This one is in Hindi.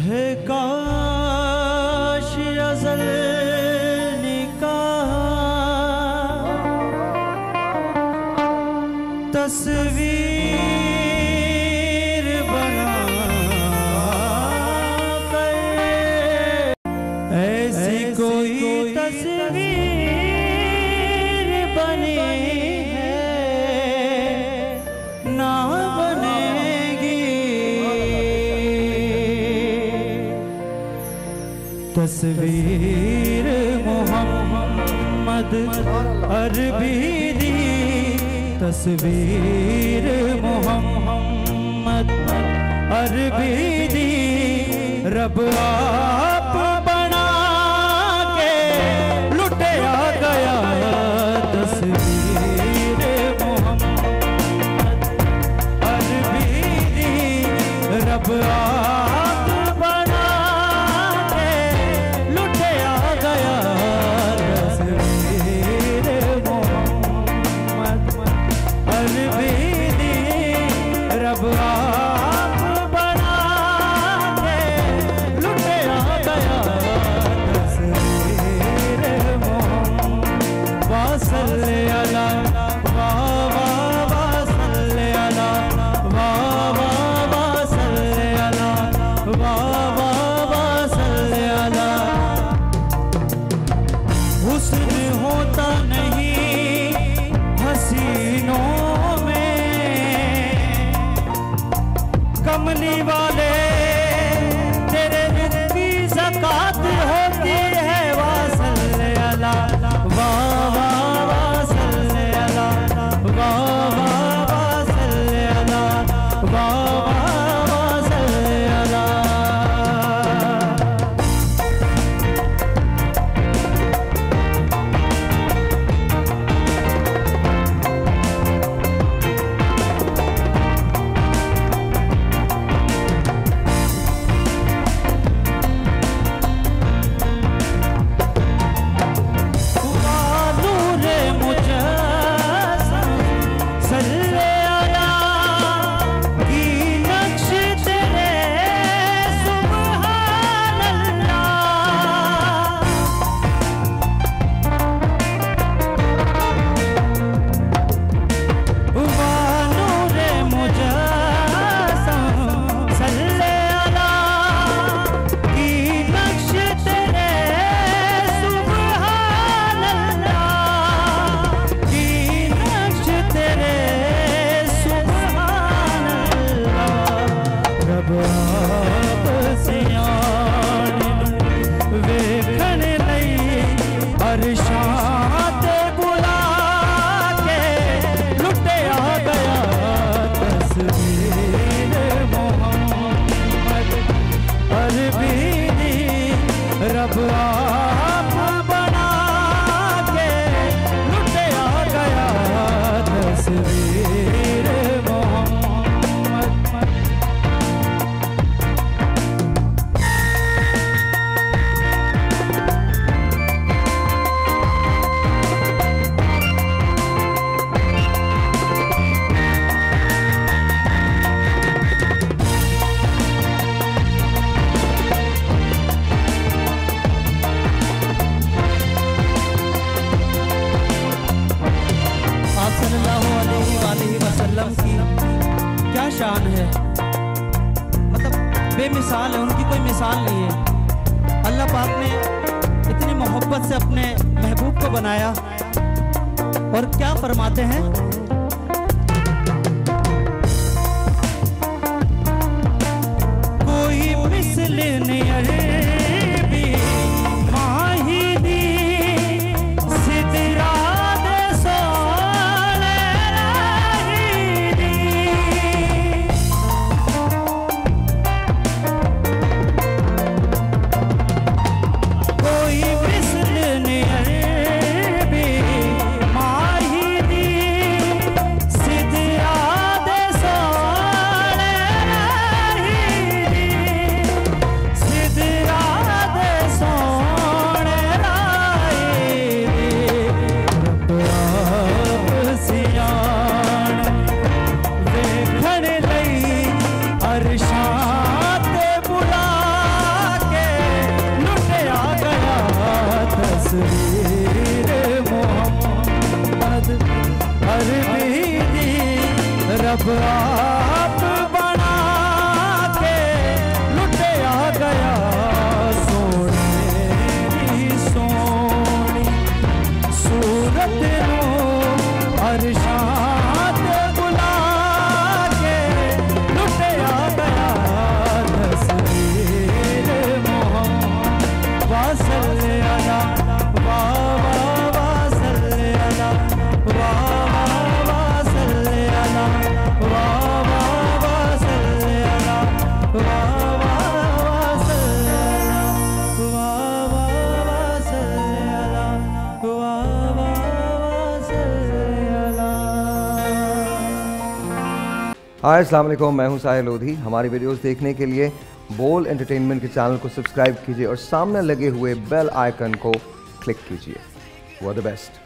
है काश अज़ल निकाह तस्वीर बना कर ऐसी कोई तस्वीर बनी है ना बनेगी। तस्वीर मोहम्मद अरबी दी, तस्वीर मोहम्मद अरबी दी, रब आप बना के लुटिया गया। तस्वीर मोहम्मद अरबी दी, रब आप बना के लुटिया गया। तस्वीर मोहम्मद अरबी दी, रब आप बना के लुटिया गया। तस्वीर मोहम्मद वासल्ले अला वाह वाह वासल्ले अला वाह वाह वासल्ले अला वाह वाह वासल्ले अला। हुस्न होता नहीं हसीनों में, कमली वाले तेरे रुख की ज़कात होती है। वासल्ले अला वाह वाह वासल्ले अला वाह वाह वासल्ले अला वाह वाह वासल्ले अला। रब आप बना के लुटिया गया। तस्वीर मोहम्मद की क्या शान है, मतलब बेमिसाल है, उनकी कोई मिसाल नहीं है। अल्लाह पाक ने इतनी मोहब्बत से अपने महबूब को बनाया और क्या फरमाते हैं, कोई मिसल नहीं अरबी माही दी सिदरा अब आप बना के लुटे आ गया सोने सोनी सूरत नो अरशाद बुला के लुटे आ गया तस्वीर मोहम्मद वसल्ले अला हाय अस्सलाम वालेकुम, मैं हूं साहिल लोधी। हमारी वीडियोस देखने के लिए बोल एंटरटेनमेंट के चैनल को सब्सक्राइब कीजिए और सामने लगे हुए बेल आइकन को क्लिक कीजिए। All the best.